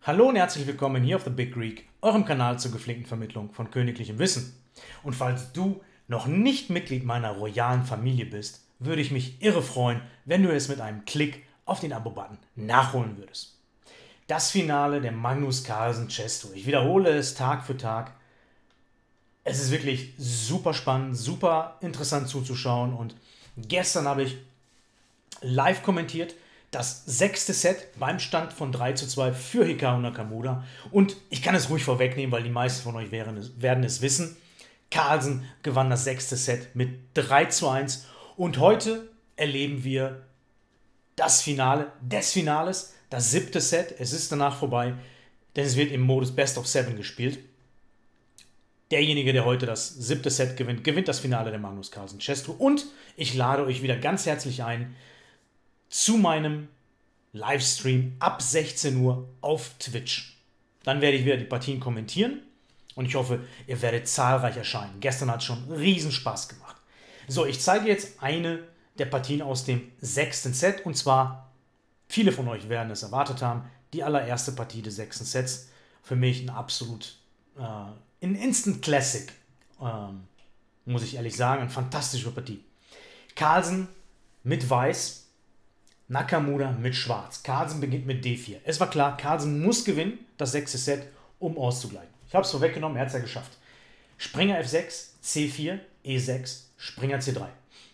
Hallo und herzlich willkommen hier auf The Big Greek, eurem Kanal zur gepflegten Vermittlung von königlichem Wissen. Und falls du noch nicht Mitglied meiner royalen Familie bist, würde ich mich irre freuen, wenn du es mit einem Klick auf den Abo-Button nachholen würdest. Das Finale der Magnus Carlsen Chess Tour. Ich wiederhole es Tag für Tag. Es ist wirklich super spannend, super interessant zuzuschauen und gestern habe ich live kommentiert das 6. Set beim Stand von 3:2 für Hikaru Nakamura. Und ich kann es ruhig vorwegnehmen, weil die meisten von euch werden es wissen. Carlsen gewann das 6. Set mit 3:1. Und heute erleben wir das Finale des Finales, das 7. Set. Es ist danach vorbei, denn es wird im Modus Best of 7 gespielt. Derjenige, der heute das 7. Set gewinnt, gewinnt das Finale der Magnus Carlsen Chess Tour. Und ich lade euch wieder ganz herzlich ein zu meinem Livestream ab 16 Uhr auf Twitch. Dann werde ich wieder die Partien kommentieren und ich hoffe, ihr werdet zahlreich erscheinen. Gestern hat es schon riesen Spaß gemacht. So, ich zeige jetzt eine der Partien aus dem 6. Set und zwar, viele von euch werden es erwartet haben, die allererste Partie des 6. Sets. Für mich ein absolut ein Instant Classic, muss ich ehrlich sagen, eine fantastische Partie. Carlsen mit Weiß, Nakamura mit Schwarz. Carlsen beginnt mit D4. Es war klar, Carlsen muss gewinnen, das 6. Set, um auszugleichen. Ich habe es vorweggenommen, er hat es ja geschafft. Springer F6, C4, E6, Springer C3.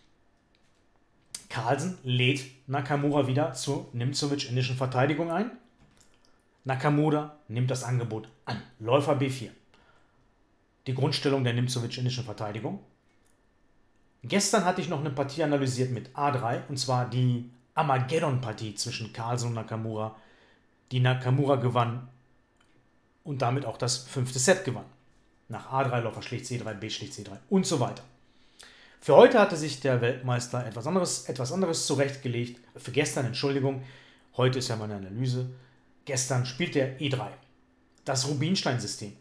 Carlsen lädt Nakamura wieder zur Nimzowitsch-indischen Verteidigung ein. Nakamura nimmt das Angebot an. Läufer B4. Die Grundstellung der Nimzowitsch-indischen Verteidigung. Gestern hatte ich noch eine Partie analysiert mit A3, und zwar die Armageddon-Partie zwischen Carlsen und Nakamura, die Nakamura gewann und damit auch das 5. Set gewann. Nach A3, Läufer schlägt C3, B schlägt C3 und so weiter. Für heute hatte sich der Weltmeister etwas anderes zurechtgelegt. Für gestern, Entschuldigung, heute ist ja meine Analyse. Gestern spielt er E3. Das Rubinstein-System,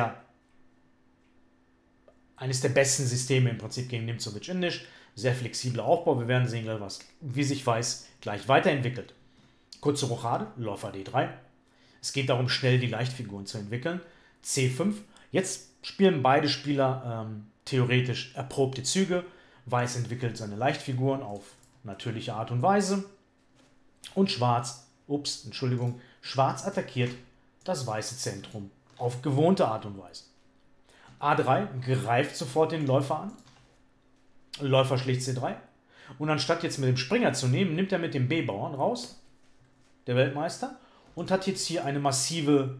eines der besten Systeme im Prinzip gegen Nimzowitsch-Indisch. Sehr flexibler Aufbau. Wir werden sehen, was, wie sich Weiß gleich weiterentwickelt. Kurze Rochade, Läufer D3. Es geht darum, schnell die Leichtfiguren zu entwickeln. C5. Jetzt spielen beide Spieler theoretisch erprobte Züge. Weiß entwickelt seine Leichtfiguren auf natürliche Art und Weise. Und Schwarz attackiert das weiße Zentrum auf gewohnte Art und Weise. A3 greift sofort den Läufer an. Läufer schlägt C3. Und anstatt jetzt mit dem Springer zu nehmen, nimmt er mit dem B-Bauern raus, der Weltmeister, und hat jetzt hier eine massive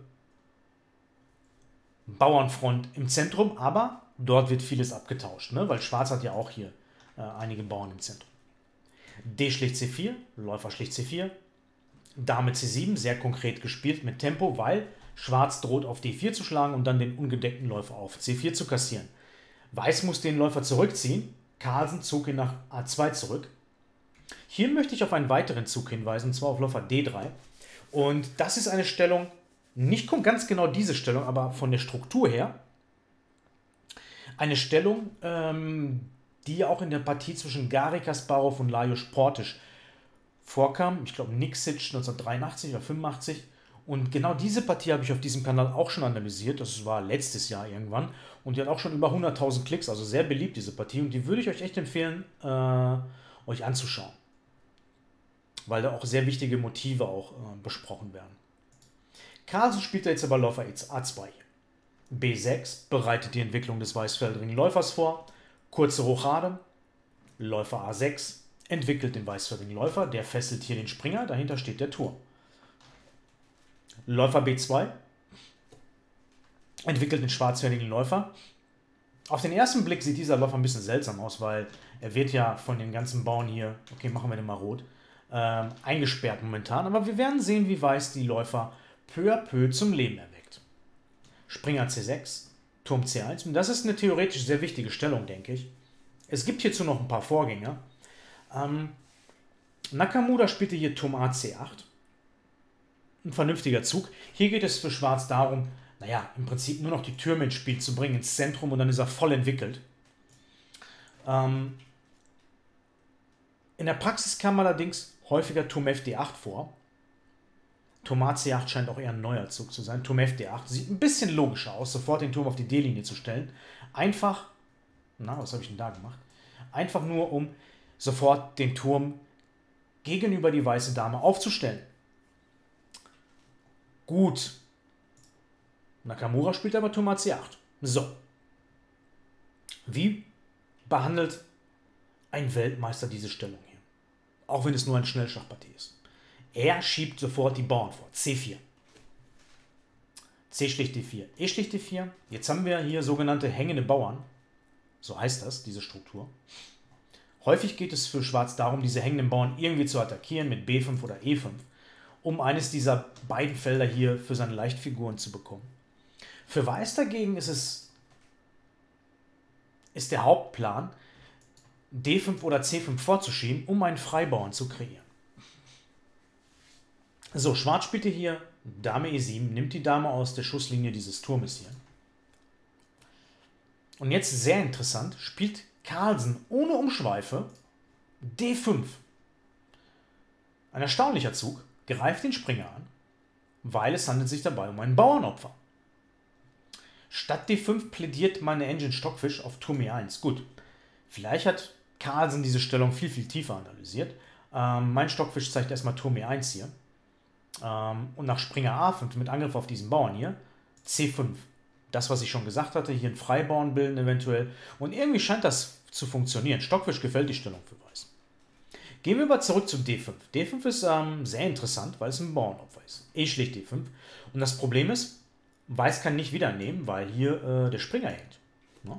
Bauernfront im Zentrum, aber dort wird vieles abgetauscht, ne? Weil Schwarz hat ja auch hier einige Bauern im Zentrum. D schlägt C4, Läufer schlägt C4, Dame C7, sehr konkret gespielt mit Tempo, weil Schwarz droht auf D4 zu schlagen und dann den ungedeckten Läufer auf C4 zu kassieren. Weiß muss den Läufer zurückziehen. Carlsen zog ihn nach A2 zurück. Hier möchte ich auf einen weiteren Zug hinweisen, und zwar auf Läufer D3. Und das ist eine Stellung, nicht ganz genau diese Stellung, aber von der Struktur her, eine Stellung, die auch in der Partie zwischen Garry Kasparov und Lajos Portisch vorkam. Ich glaube, Nikšić 1983 oder 85. Und genau diese Partie habe ich auf diesem Kanal auch schon analysiert. Das war letztes Jahr irgendwann. Und die hat auch schon über 100.000 Klicks. Also sehr beliebt, diese Partie. Und die würde ich euch echt empfehlen, euch anzuschauen. Weil da auch sehr wichtige Motive auch besprochen werden. Carlsen spielt jetzt aber Läufer A2. B6 bereitet die Entwicklung des weißfeldrigen Läufers vor. Kurze Rochade. Läufer A6 entwickelt den weißfeldrigen Läufer. Der fesselt hier den Springer. Dahinter steht der Turm. Läufer B2 entwickelt den schwarzfertigen Läufer. Auf den ersten Blick sieht dieser Läufer ein bisschen seltsam aus, weil er wird ja von den ganzen Bauern hier, okay, machen wir den mal rot, eingesperrt momentan. Aber wir werden sehen, wie Weiß die Läufer peu à peu zum Leben erweckt. Springer C6, Turm C1. Und das ist eine theoretisch sehr wichtige Stellung, denke ich. Es gibt hierzu noch ein paar Vorgänger. Nakamura spielte hier Turm A-C8. Ein vernünftiger Zug. Hier geht es für Schwarz darum, naja, im Prinzip nur noch die Türme ins Spiel zu bringen, ins Zentrum, und dann ist er voll entwickelt. In der Praxis kam allerdings häufiger Turm F D8 vor. Turm A C8 scheint auch eher ein neuer Zug zu sein. Turm FD8 sieht ein bisschen logischer aus, sofort den Turm auf die D-Linie zu stellen. Einfach, na, was habe ich denn da gemacht? Einfach nur, um sofort den Turm gegenüber die weiße Dame aufzustellen. Gut. Nakamura spielt aber Turm AC8. So. Wie behandelt ein Weltmeister diese Stellung hier? Auch wenn es nur eine Schnellschachpartie ist. Er schiebt sofort die Bauern vor. C4. C schlicht D4. E schlicht D4. Jetzt haben wir hier sogenannte hängende Bauern. So heißt das, diese Struktur. Häufig geht es für Schwarz darum, diese hängenden Bauern irgendwie zu attackieren mit B5 oder E5, um eines dieser beiden Felder hier für seine Leichtfiguren zu bekommen. Für Weiß dagegen ist der Hauptplan, D5 oder C5 vorzuschieben, um einen Freibauern zu kreieren. So, Schwarz spielte hier Dame E7, nimmt die Dame aus der Schusslinie dieses Turmes hier. Und jetzt sehr interessant, spielt Carlsen ohne Umschweife D5. Ein erstaunlicher Zug, greift den Springer an, weil es handelt sich dabei um ein Bauernopfer. Statt D5 plädiert meine Engine Stockfish auf Turm E1. Gut, vielleicht hat Carlsen diese Stellung viel, viel tiefer analysiert. Mein Stockfish zeigt erstmal Turm E1 hier. Und nach Springer A5 mit Angriff auf diesen Bauern hier, C5. Das, was ich schon gesagt hatte, hier einen Freibauern bilden eventuell. Und irgendwie scheint das zu funktionieren. Stockfish gefällt die Stellung für Weiß. Gehen wir aber zurück zu D5. D5 ist sehr interessant, weil es ein Bauernopfer ist. E schlicht D5. Und das Problem ist, Weiß kann nicht wieder nehmen, weil hier der Springer hängt. Ja?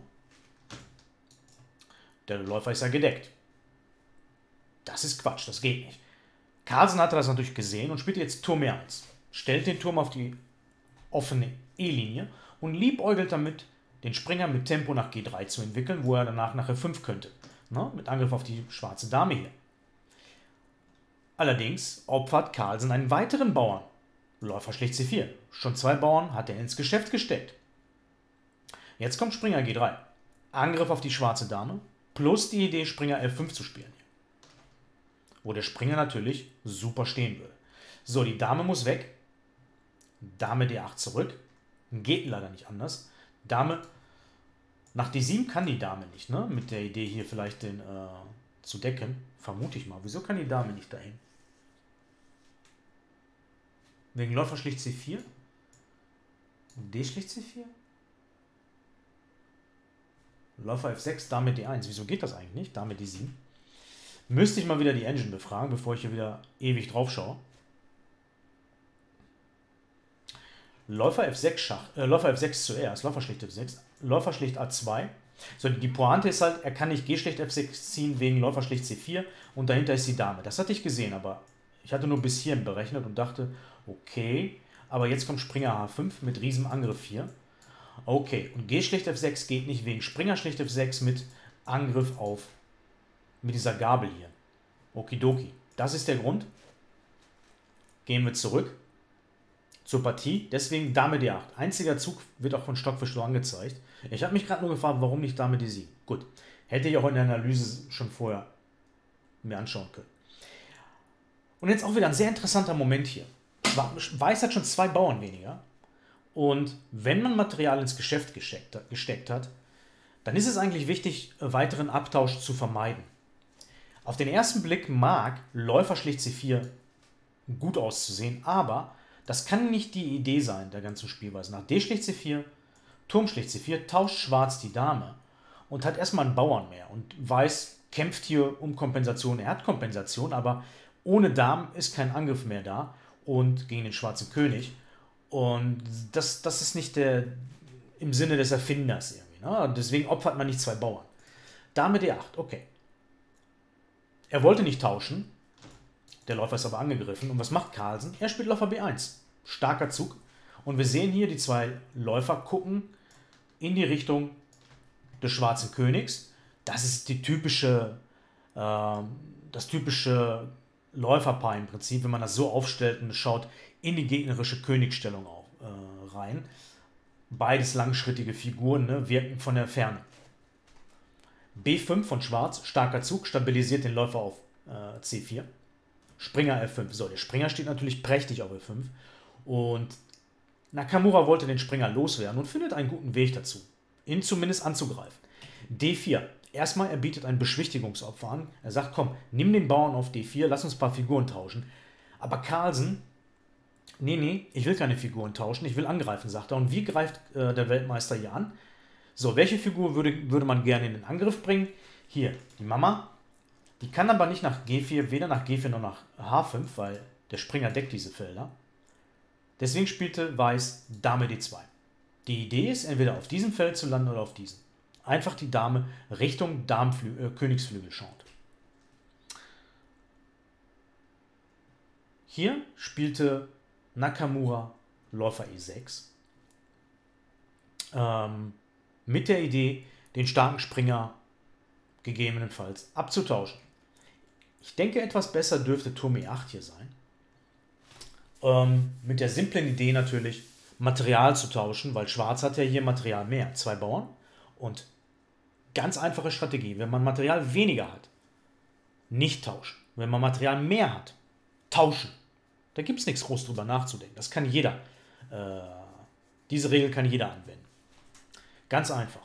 Der Läufer ist ja gedeckt. Das ist Quatsch, das geht nicht. Carlsen hatte das natürlich gesehen und spielt jetzt Turm E1. Stellt den Turm auf die offene E-Linie und liebäugelt damit, den Springer mit Tempo nach G3 zu entwickeln, wo er danach nach F5 könnte. Ne? Mit Angriff auf die schwarze Dame hier. Allerdings opfert Carlsen einen weiteren Bauern. Läufer schlicht C4. Schon 2 Bauern hat er ins Geschäft gesteckt. Jetzt kommt Springer G3. Angriff auf die schwarze Dame plus die Idee, Springer F5 zu spielen. Wo der Springer natürlich super stehen würde. So, die Dame muss weg. Dame D8 zurück. Geht leider nicht anders. Dame nach D7 kann die Dame nicht, ne? Mit der Idee hier vielleicht den zu decken. Vermute ich mal. Wieso kann die Dame nicht dahin? Wegen Läufer schlicht C4? D schlicht C4? Läufer F6, Dame D1. Wieso geht das eigentlich nicht? Dame D7. Müsste ich mal wieder die Engine befragen, bevor ich hier wieder ewig drauf schaue. Läufer F6 zuerst, Läufer schlicht F6, Läufer schlicht A2. So, die Pointe ist halt, er kann nicht G schlicht F6 ziehen wegen Läufer schlicht C4 und dahinter ist die Dame. Das hatte ich gesehen, aber ich hatte nur bis hierhin berechnet und dachte, okay, aber jetzt kommt Springer H5 mit Riesenangriff hier. Okay, und G schlicht F6 geht nicht wegen Springer schlicht F6 mit Angriff auf mit dieser Gabel hier. Okidoki. Das ist der Grund. Gehen wir zurück zur Partie. Deswegen Dame D8. Einziger Zug wird auch von Stockfish so angezeigt. Ich habe mich gerade nur gefragt, warum nicht Dame D7. Gut. Hätte ich auch in der Analyse schon vorher mir anschauen können. Und jetzt auch wieder ein sehr interessanter Moment hier. Weiß hat schon 2 Bauern weniger. Und wenn man Material ins Geschäft gesteckt hat, dann ist es eigentlich wichtig, weiteren Abtausch zu vermeiden. Auf den ersten Blick mag Läufer schlicht C4 gut auszusehen, aber das kann nicht die Idee sein der ganzen Spielweise. Nach D schlicht C4, Turm schlicht C4, tauscht Schwarz die Dame und hat erstmal einen Bauern mehr. Und Weiß kämpft hier um Kompensation. Er hat Kompensation, aber ohne Damen ist kein Angriff mehr da und gegen den schwarzen König. Und das ist nicht im Sinne des Erfinders irgendwie. Ne? Deswegen opfert man nicht 2 Bauern. Dame D8, okay. Er wollte nicht tauschen, der Läufer ist aber angegriffen. Und was macht Carlsen? Er spielt Läufer B1. Starker Zug. Und wir sehen hier, die 2 Läufer gucken in die Richtung des schwarzen Königs. Das ist das typische Läuferpaar im Prinzip, wenn man das so aufstellt und schaut in die gegnerische Königsstellung rein. Beides langschrittige Figuren, ne, wirken von der Ferne. B5 von Schwarz, starker Zug, stabilisiert den Läufer auf C4. Springer F5. So, der Springer steht natürlich prächtig auf F5 und Nakamura wollte den Springer loswerden und findet einen guten Weg dazu, ihn zumindest anzugreifen. D4. Erstmal, er bietet ein Beschwichtigungsopfer an. Er sagt, komm, nimm den Bauern auf D4, lass uns ein paar Figuren tauschen. Aber Carlsen, nee, ich will keine Figuren tauschen, ich will angreifen, sagt er. Und wie greift der Weltmeister hier an? So, welche Figur würde man gerne in den Angriff bringen? Hier, die Mama. Die kann aber nicht nach G4, weder nach G4 noch nach H5, weil der Springer deckt diese Felder. Deswegen spielte Weiß Dame D2. Die Idee ist, entweder auf diesem Feld zu landen oder auf diesem. Einfach die Dame Richtung Königsflügel schaut. Hier spielte Nakamura Läufer E6. Mit der Idee, den starken Springer gegebenenfalls abzutauschen. Ich denke, etwas besser dürfte Turm E8 hier sein. Mit der simplen Idee natürlich, Material zu tauschen, weil Schwarz hat ja hier Material mehr. 2 Bauern und ganz einfache Strategie. Wenn man Material weniger hat, nicht tauschen. Wenn man Material mehr hat, tauschen. Da gibt es nichts groß drüber nachzudenken. Das kann jeder. Diese Regel kann jeder anwenden. Ganz einfach.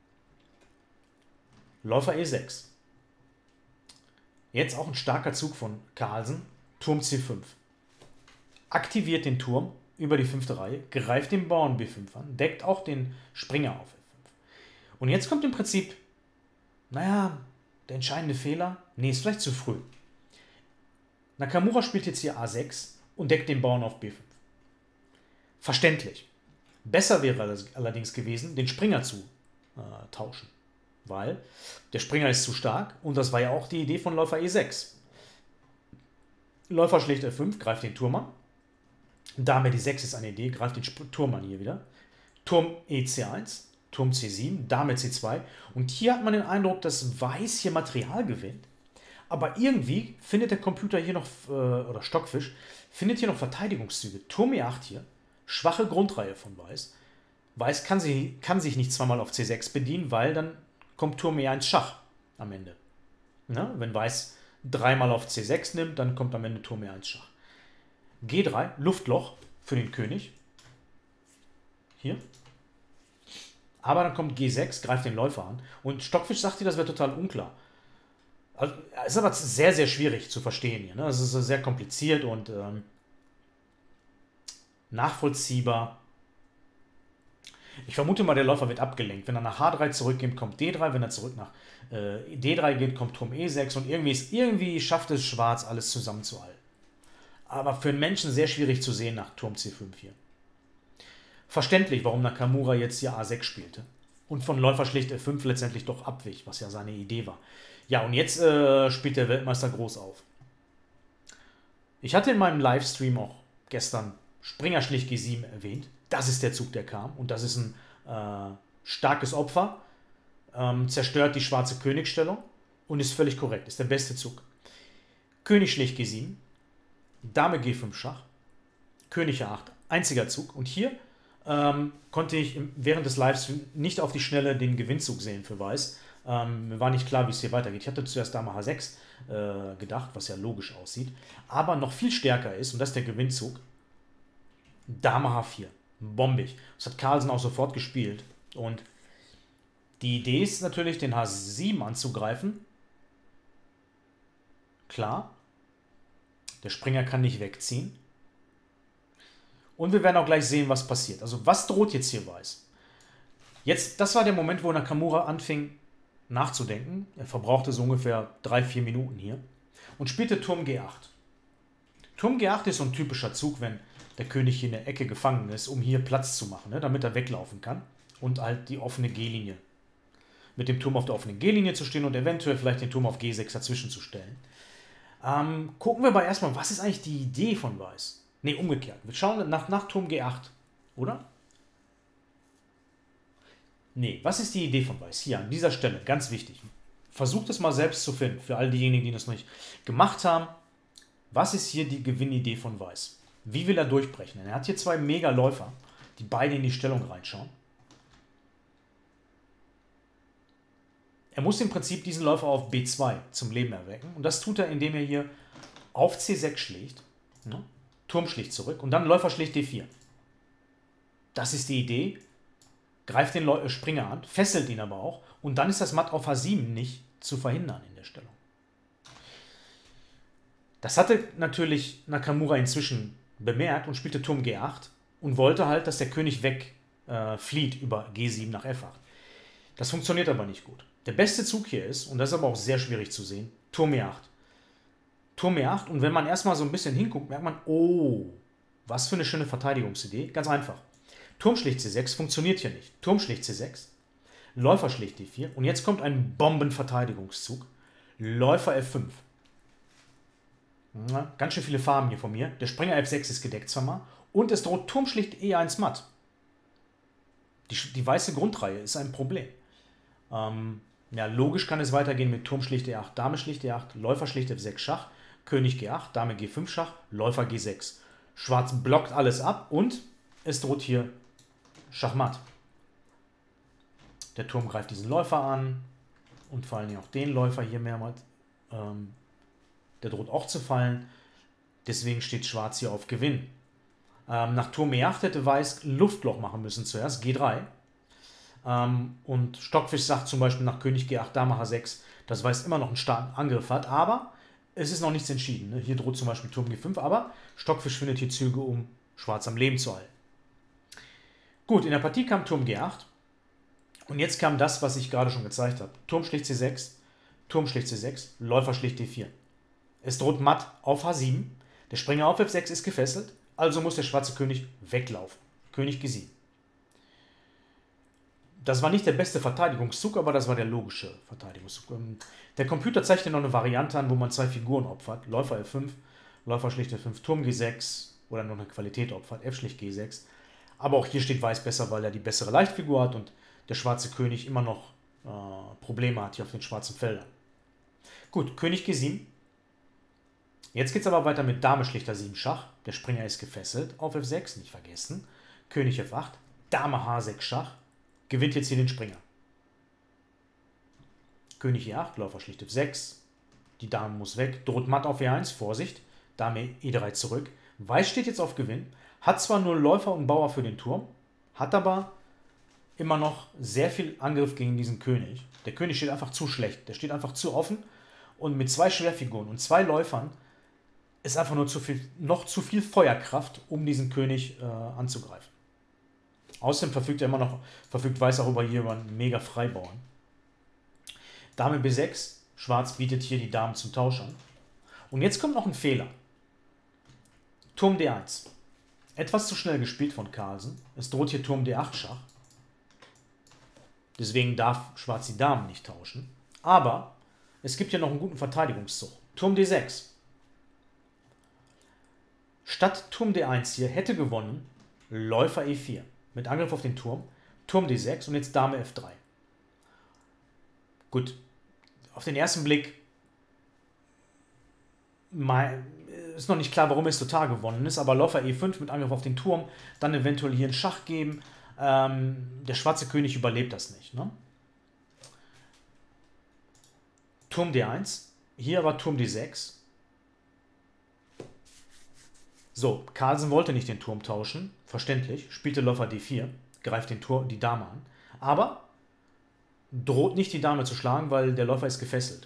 Läufer E6. Jetzt auch ein starker Zug von Carlsen. Turm C5. Aktiviert den Turm über die 5. Reihe, greift den Bauern B5 an, deckt auch den Springer auf F5. Und jetzt kommt im Prinzip, naja, der entscheidende Fehler. Nee, ist vielleicht zu früh. Nakamura spielt jetzt hier A6 und deckt den Bauern auf B5. Verständlich. Besser wäre allerdings gewesen, den Springer zu tauschen. Weil der Springer ist zu stark und das war ja auch die Idee von Läufer E6. Läufer schlägt F5, greift den Turm an. Dame D6 ist eine Idee, greift den Turm an hier wieder. Turm EC1, Turm C7, Dame C2. Und hier hat man den Eindruck, dass Weiß hier Material gewinnt. Aber irgendwie findet der Computer hier noch, oder Stockfisch, findet hier noch Verteidigungszüge. Turm E8 hier, schwache Grundreihe von Weiß. Weiß kann sich nicht zweimal auf C6 bedienen, weil dann kommt Turm E1 Schach am Ende. Na, wenn Weiß dreimal auf C6 nimmt, dann kommt am Ende Turm E1 Schach. G3, Luftloch für den König. Hier. Aber dann kommt G6, greift den Läufer an. Und Stockfisch sagt dir, das wäre total unklar. Also, ist aber sehr, sehr schwierig zu verstehen hier. Ne? Das ist sehr kompliziert und nachvollziehbar. Ich vermute mal, der Läufer wird abgelenkt. Wenn er nach H3 zurückgeht, kommt D3. Wenn er zurück nach D3 geht, kommt Turm E6. Und irgendwie schafft es Schwarz, alles zusammenzuhalten. Aber für einen Menschen sehr schwierig zu sehen nach Turm C5 hier. Verständlich, warum Nakamura jetzt hier A6 spielte. Und von Läufer schlicht F5 letztendlich doch abwich, was ja seine Idee war. Ja, und jetzt spielt der Weltmeister groß auf. Ich hatte in meinem Livestream auch gestern Springer schlicht G7 erwähnt. Das ist der Zug, der kam. Und das ist ein starkes Opfer. Zerstört die schwarze Königsstellung und ist völlig korrekt. Ist der beste Zug. König schlicht G7. Dame G5 Schach. König A8. Einziger Zug. Und hier konnte ich während des Livestreams nicht auf die Schnelle den Gewinnzug sehen für Weiß. Mir war nicht klar, wie es hier weitergeht. Ich hatte zuerst Dame H6 gedacht, was ja logisch aussieht. Aber noch viel stärker ist, und das ist der Gewinnzug, Dame H4. Bombig. Das hat Carlsen auch sofort gespielt. Und die Idee ist natürlich, den H7 anzugreifen. Klar. Der Springer kann nicht wegziehen. Und wir werden auch gleich sehen, was passiert. Also was droht jetzt hier Weiß? Jetzt, das war der Moment, wo Nakamura anfing nachzudenken. Er verbrauchte so ungefähr 3-4 Minuten hier. Und spielte Turm G8. Turm G8 ist so ein typischer Zug, wenn der König hier in der Ecke gefangen ist, um hier Platz zu machen, ne, damit er weglaufen kann. Und halt die offene G-Linie. Mit dem Turm auf der offenen G-Linie zu stehen und eventuell vielleicht den Turm auf G6 dazwischen zu stellen. Gucken wir aber erstmal, was ist eigentlich die Idee von Weiß? Ne, umgekehrt. Wir schauen nach Turm G8, oder? Ne, was ist die Idee von Weiß? Hier an dieser Stelle, ganz wichtig. Versucht es mal selbst zu finden, für all diejenigen, die das noch nicht gemacht haben. Was ist hier die Gewinnidee von Weiß? Wie will er durchbrechen? Er hat hier 2 Mega-Läufer, die beide in die Stellung reinschauen. Er muss im Prinzip diesen Läufer auf B2 zum Leben erwecken. Und das tut er, indem er hier auf C6 schlägt, ne? Turm schlägt zurück und dann Läufer schlägt D4. Das ist die Idee. Greift den Springer an, fesselt ihn aber auch und dann ist das Matt auf H7 nicht zu verhindern in der Stellung. Das hatte natürlich Nakamura inzwischen bemerkt und spielte Turm G8 und wollte halt, dass der König flieht über G7 nach F8. Das funktioniert aber nicht gut. Der beste Zug hier ist, und das ist aber auch sehr schwierig zu sehen, Turm E8. Turm E8 und wenn man erstmal so ein bisschen hinguckt, merkt man, oh, was für eine schöne Verteidigungsidee. Ganz einfach. Turm schlägt C6 funktioniert hier nicht. Turm schlägt C6, Läufer schlägt D4 und jetzt kommt ein Bombenverteidigungszug. Läufer F5. Ja, ganz schön viele Farben hier von mir. Der Springer F6 ist gedeckt zweimal und es droht Turm schlägt E1 matt. Die weiße Grundreihe ist ein Problem. Ja, logisch kann es weitergehen mit Turm schlägt E8, Dame schlägt E8, Läufer schlägt F6 Schach, König G8, Dame G5 Schach, Läufer G6. Schwarz blockt alles ab und es droht hier Schachmatt. Der Turm greift diesen Läufer an und vor allem auch den Läufer hier mehrmals. Der droht auch zu fallen. Deswegen steht Schwarz hier auf Gewinn. Nach Turm E8 hätte Weiß Luftloch machen müssen zuerst, G3. Und Stockfisch sagt zum Beispiel nach König G8, Dame H6, dass Weiß immer noch einen starken Angriff hat, aber es ist noch nichts entschieden. Ne? Hier droht zum Beispiel Turm G5, aber Stockfisch findet hier Züge, um Schwarz am Leben zu halten. Gut, in der Partie kam Turm G8 und jetzt kam das, was ich gerade schon gezeigt habe. Turm schlägt C6, Turm schlägt C6, Läufer schlägt D4. Es droht matt auf H7, der Springer auf F6 ist gefesselt, also muss der schwarze König weglaufen. König G7. Das war nicht der beste Verteidigungszug, aber das war der logische Verteidigungszug. Der Computer zeigt hier noch eine Variante an, wo man zwei Figuren opfert. Läufer F5, Läufer schlägt F5, Turm G6 oder noch eine Qualität opfert, F schlägt G6. Aber auch hier steht Weiß besser, weil er die bessere Leichtfigur hat und der schwarze König immer noch Probleme hat hier auf den schwarzen Feldern. Gut, König G7. Jetzt geht es aber weiter mit Dame schlägt A7 Schach. Der Springer ist gefesselt auf F6, nicht vergessen. König F8, Dame H6 Schach. Gewinnt jetzt hier den Springer. König E8, Läufer schlägt F6. Die Dame muss weg, droht matt auf E1, Vorsicht. Dame E3 zurück. Weiß steht jetzt auf Gewinn. Hat zwar nur Läufer und Bauer für den Turm, hat aber immer noch sehr viel Angriff gegen diesen König. Der König steht einfach zu schlecht. Der steht einfach zu offen und mit zwei Schwerfiguren und zwei Läufern ist einfach nur noch zu viel Feuerkraft, um diesen König anzugreifen. Außerdem verfügt Weiß auch hier über einen mega Freibauern. Dame B6, Schwarz bietet hier die Damen zum Tausch an. Und jetzt kommt noch ein Fehler. Turm D1. Etwas zu schnell gespielt von Carlsen. Es droht hier Turm D8 Schach. Deswegen darf Schwarz die Damen nicht tauschen. Aber es gibt ja noch einen guten Verteidigungszug. Turm D6. Statt Turm D1 hier hätte gewonnen Läufer E4 mit Angriff auf den Turm, Turm D6 und jetzt Dame F3. Gut, auf den ersten Blick ist noch nicht klar, warum es total gewonnen ist, aber Läufer E5 mit Angriff auf den Turm, dann eventuell hier einen Schach geben. Der schwarze König überlebt das nicht. Ne? Turm D1, hier aber Turm D6. So, Carlsen wollte nicht den Turm tauschen, verständlich, spielte Läufer D4, greift die Dame an, aber droht nicht die Dame zu schlagen, weil der Läufer ist gefesselt.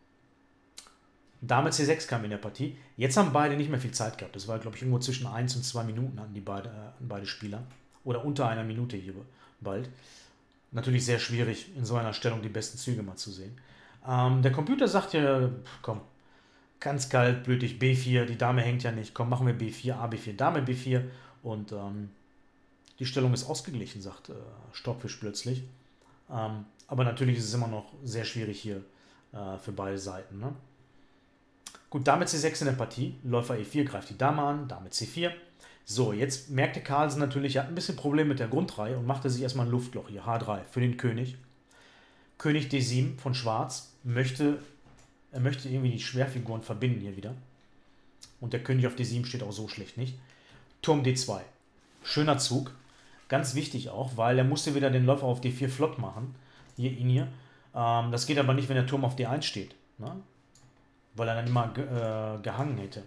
Dame C6 kam in der Partie. Jetzt haben beide nicht mehr viel Zeit gehabt. Das war, glaube ich, irgendwo zwischen 1 und 2 Minuten hatten beide Spieler. Oder unter einer Minute hier bald. Natürlich sehr schwierig, in so einer Stellung die besten Züge mal zu sehen. Der Computer sagt ja, komm, ganz kaltblütig, B4, die Dame hängt ja nicht, komm, machen wir B4, A, B4, Dame, B4 und die Stellung ist ausgeglichen, sagt Stockfisch plötzlich. Aber natürlich ist es immer noch sehr schwierig hier für beide Seiten. Ne? Gut, Dame C6 in der Partie, Läufer E4 greift die Dame an, Dame C4. So, jetzt merkte Carlsen natürlich, er hat ein bisschen Problem mit der Grundreihe und machte sich erstmal ein Luftloch hier, H3 für den König. König D7 von Schwarz möchte irgendwie die Schwerfiguren verbinden hier wieder. Und der König auf D7 steht auch so schlecht nicht. Turm D2. Schöner Zug. Ganz wichtig auch, weil er musste wieder den Läufer auf D4 flott machen. Hier. Das geht aber nicht, wenn der Turm auf D1 steht. Ne? weil er dann immer gehangen hätte.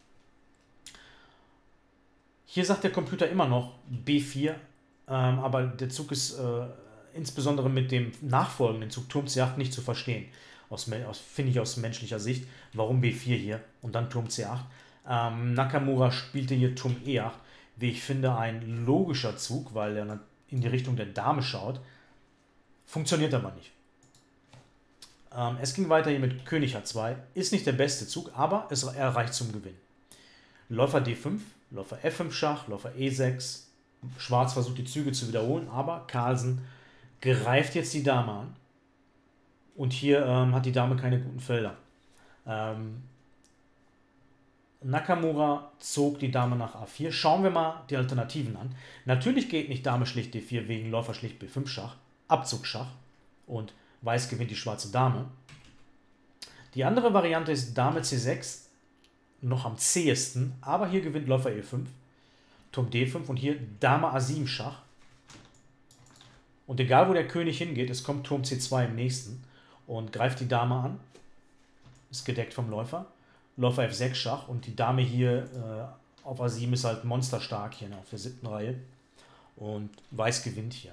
Hier sagt der Computer immer noch B4, aber der Zug ist insbesondere mit dem nachfolgenden Zug Turm C8 nicht zu verstehen. Finde ich aus menschlicher Sicht. Warum B4 hier und dann Turm C8? Nakamura spielte hier Turm E8, wie ich finde, ein logischer Zug, weil er in die Richtung der Dame schaut. Funktioniert aber nicht. Es ging weiter hier mit König H2. Ist nicht der beste Zug, aber er reicht zum Gewinn. Läufer D5, Läufer F5 Schach, Läufer E6. Schwarz versucht die Züge zu wiederholen, aber Carlsen greift jetzt die Dame an. Und hier hat die Dame keine guten Felder. Nakamura zog die Dame nach A4. Schauen wir mal die Alternativen an. Natürlich geht nicht Dame schlicht D4 wegen Läufer schlicht B5 Schach, Abzugschach und Weiß gewinnt die schwarze Dame. Die andere Variante ist Dame C6, noch am zähesten, aber hier gewinnt Läufer E5, Turm D5 und hier Dame A7 Schach. Und egal wo der König hingeht, es kommt Turm C2 im nächsten und greift die Dame an, ist gedeckt vom Läufer. Läufer F6 Schach und die Dame hier auf A7 ist halt monsterstark hier auf der 7. Reihe und Weiß gewinnt hier.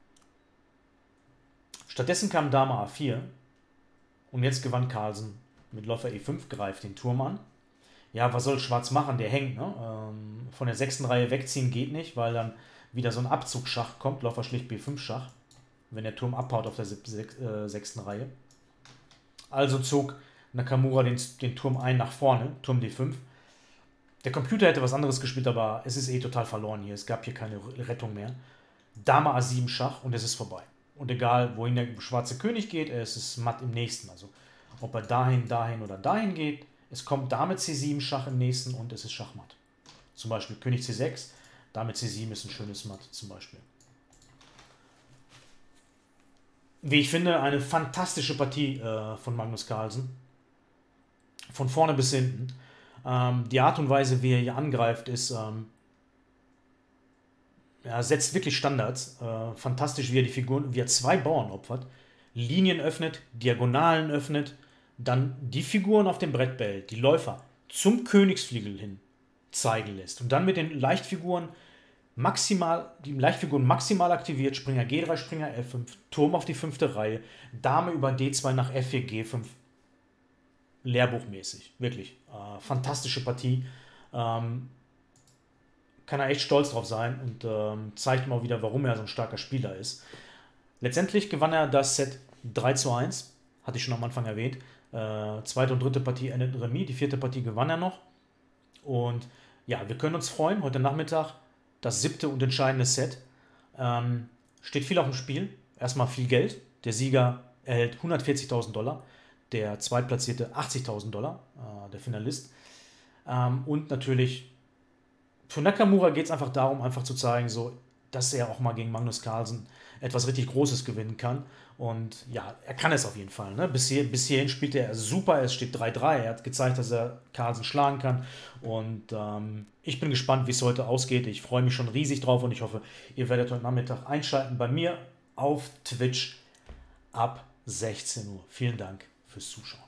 Stattdessen kam Dame A4 und jetzt gewann Carlsen mit Läufer E5, greift den Turm an. Ja, was soll Schwarz machen? Der hängt, ne? Von der 6. Reihe wegziehen geht nicht, weil dann wieder so ein Abzugschach kommt, Läufer schlicht B5 Schach, wenn der Turm abhaut auf der 6. Reihe. Also zog Nakamura den Turm ein nach vorne, Turm D5. Der Computer hätte was anderes gespielt, aber es ist total verloren hier. Es gab hier keine Rettung mehr. Dame A7 Schach und es ist vorbei. Und egal, wohin der schwarze König geht, es ist matt im nächsten. Also ob er dahin oder dahin geht, es kommt Dame C7 Schach im nächsten und es ist Schachmatt. Zum Beispiel König C6, Dame C7 ist ein schönes Matt zum Beispiel. Wie ich finde, eine fantastische Partie von Magnus Carlsen. Von vorne bis hinten. Die Art und Weise, wie er hier angreift, ist er setzt wirklich Standards. Fantastisch, wie er 2 Bauern opfert, Linien öffnet, Diagonalen öffnet, dann die Figuren auf dem Brett behält, die Läufer zum Königsflügel hin zeigen lässt und dann mit den Leichtfiguren maximal aktiviert, Springer G3, Springer F5, Turm auf die 5. Reihe, Dame über D2 nach F4, G5. Lehrbuchmäßig, wirklich. Fantastische Partie. Kann er echt stolz drauf sein und zeigt mal wieder, warum er so ein starker Spieler ist. Letztendlich gewann er das Set 3:1, hatte ich schon am Anfang erwähnt. Zweite und dritte Partie endeten Remis, die 4. Partie gewann er noch. Und ja, wir können uns freuen, heute Nachmittag das 7. und entscheidende Set. Steht viel auf dem Spiel, erstmal viel Geld. Der Sieger erhält $140.000, der Zweitplatzierte $80.000, der Finalist. Und natürlich für Nakamura geht es einfach darum, einfach zu zeigen, so, dass er auch mal gegen Magnus Carlsen etwas richtig Großes gewinnen kann. Und ja, er kann es auf jeden Fall. Ne? Bis hierhin spielt er super, es steht 3:3. Er hat gezeigt, dass er Carlsen schlagen kann. Und ich bin gespannt, wie es heute ausgeht. Ich freue mich schon riesig drauf und ich hoffe, ihr werdet heute Nachmittag einschalten bei mir auf Twitch ab 16 Uhr. Vielen Dank fürs Zuschauen.